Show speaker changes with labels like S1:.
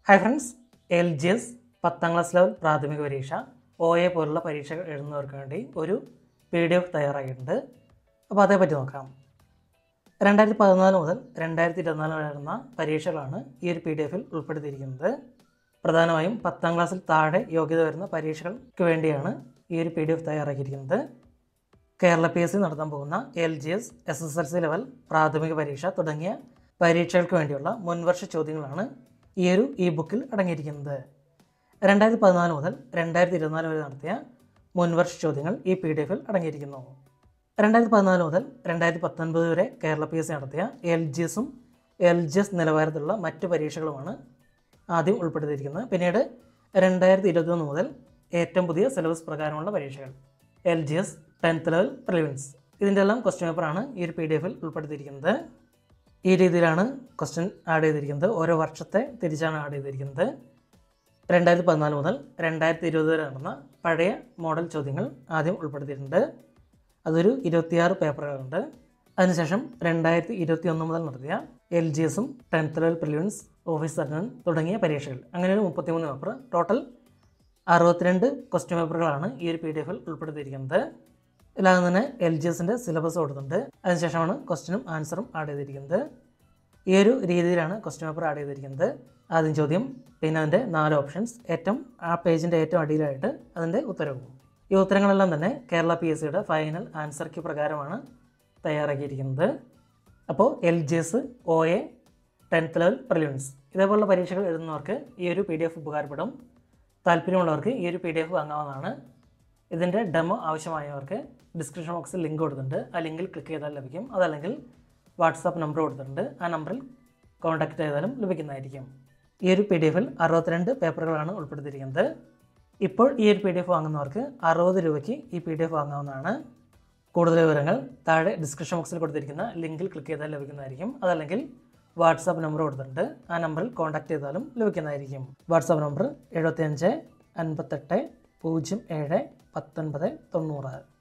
S1: Hi friends, LGS 10ാം class level പ്രാഥമിക പരീക്ഷ OA പോലുള്ള പരീക്ഷകൾ എഴുതുന്നവർക്ക് വേണ്ടി ഒരു PDF തയ്യാറാക്കിയിട്ടുണ്ട്. അപ്പോൾ അതേപറ്റി നോക്കാം. 2014 മുതൽ 2024 വരെ നടന്ന പരീക്ഷകളാണ് ഈ ഒരു PDF-ൽ ഉൾപ്പെടുത്തിയിരിക്കുന്നത്. പ്രധാനമായും 10ാം ക്ലാസ്സിൽ താഴെ യോഗ്യത വരുന്ന പരീക്ഷകൾക്ക് വേണ്ടിയാണ് ഈ ഒരു PDF തയ്യാറാക്കിയിരിക്കുന്നത്. കേരള PSC നടത്താൻ പോകുന്ന LGS SSLC ലെവൽ പ്രാഥമിക പരീക്ഷ തുടങ്ങിയ പരീക്ഷകൾക്ക് വേണ്ടിയുള്ള മുൻവർഷ ചോദ്യങ്ങളാണ് ഈ ഒരു ബുക്കിൽ അടങ്ങിയിരിക്കുന്നത്. 2014 മുതൽ 2024 വരെ നടത്തിയ മുൻവർഷ ചോദ്യങ്ങൾ ഈ PDF-ൽ അടങ്ങിയിരിക്കുന്നു. 2014 മുതൽ 2019 വരെ കേരള PSC നടത്തിയ LGS-ഉം LGS നിലവാരത്തിലുള്ള മറ്റ് പരീക്ഷകളുമാണ് ആദ്യം ഉൾപ്പെടുത്തിയിരിക്കുന്നത്. പിന്നീട് 2021 മുതൽ ഏറ്റവും പുതിയ സിലബസ് പ്രകാരമുള്ള പരീക്ഷകൾ LGS 10th ലെവൽ പ്രിലിംസ്, ഇതിൻ്റെ എല്ലാം ക്വസ്റ്റ്യൻ പേപ്പറാണ് ഈ ഒരു PDF-ൽ ഉൾപ്പെടുത്തിയിരിക്കുന്നത്. ഈ രീതിയിലാണ് ക്വസ്റ്റ്യൻ ആഡ് ചെയ്തിരിക്കുന്നത്. ഓരോ വർഷത്തെ തിരിച്ചാണ് ആഡ് ചെയ്തിരിക്കുന്നത്. 2014 മുതൽ 2020 വരെ നടന്ന പഴയ മോഡൽ ചോദ്യങ്ങൾ ആദ്യം ഉൾപ്പെടുത്തിയിട്ടുണ്ട്. അതൊരു 26 പേപ്പറുകളുണ്ട്. അതിനുശേഷം 2021 മുതൽ നടത്തിയ LGS-ഉം 10th level prelims, office attendant തുടങ്ങിയ പരീക്ഷകൾ, അങ്ങനെ ഒരു 33 പേപ്പർ, ടോട്ടൽ 62 ക്വസ്റ്റ്യൻ പേപ്പറുകളാണ് ഈ ഒരു PDF-ൽ ഉൾപ്പെടുത്തിയിരിക്കുന്നത്. ഇല്ലാതെ തന്നെ LGS-ൻ്റെ സിലബസ് കൊടുത്തിട്ടുണ്ട്. അതിനുശേഷമാണ് ക്വസ്റ്റ്യനും ആൻസറും ആഡ് ചെയ്തിരിക്കുന്നത്. ഈ ഒരു രീതിയിലാണ് ക്വസ്റ്റ്യൻ പേപ്പർ ആഡ് ചെയ്തിരിക്കുന്നത്. ആദ്യം ചോദ്യം, പിന്നെ അതിൻ്റെ 4 ഓപ്ഷൻസ്, ആ പേജിൻ്റെ ഏറ്റവും അടിയിലായിട്ട് അതിൻ്റെ ഉത്തരവും. ഈ ഉത്തരങ്ങളെല്ലാം തന്നെ കേരള PSC-യുടെ ഫൈനൽ ആൻസർ കീ പ്രകാരമാണ് തയ്യാറാക്കിയിരിക്കുന്നത്. അപ്പോൾ LGS, OA, 10th level prelims ഇതേപോലുള്ള പരീക്ഷകൾ എഴുതുന്നവർക്ക് ഈ ഒരു PDF ഉപകാരപ്പെടും. താല്പര്യമുള്ളവർക്ക് ഈ ഒരു PDF വാങ്ങാവുന്നതാണ്. ഇതിൻ്റെ ഡെമോ ആവശ്യമായവർക്ക് ഡിസ്ക്രിപ്ഷൻ ബോക്സിൽ ലിങ്ക് കൊടുത്തിട്ടുണ്ട്. ആ ലിങ്കിൽ ക്ലിക്ക് ചെയ്താൽ ലഭിക്കും. അതല്ലെങ്കിൽ വാട്സാപ്പ് നമ്പർ കൊടുത്തിട്ടുണ്ട്. ആ നമ്പറിൽ കോൺടാക്റ്റ് ചെയ്താലും ലഭിക്കുന്നതായിരിക്കും. ഈ ഒരു PDF-ൽ 62 പേപ്പറുകളാണ് ഉൾപ്പെടുത്തിയിരിക്കുന്നത്. ഇപ്പോൾ ഈ ഒരു PDF വാങ്ങുന്നവർക്ക് 60 രൂപയ്ക്ക് ഈ PDF വാങ്ങാവുന്നതാണ്. കൂടുതൽ വിവരങ്ങൾ താഴെ ഡിസ്ക്രിപ്ഷൻ ബോക്സിൽ കൊടുത്തിരിക്കുന്ന ലിങ്കിൽ ക്ലിക്ക് ചെയ്താൽ ലഭിക്കുന്നതായിരിക്കും. അതല്ലെങ്കിൽ വാട്സാപ്പ് നമ്പർ കൊടുത്തിട്ടുണ്ട്. ആ നമ്പറിൽ കോൺടാക്റ്റ് ചെയ്താലും ലഭിക്കുന്നതായിരിക്കും. WhatsApp number 75 58 07 19 90.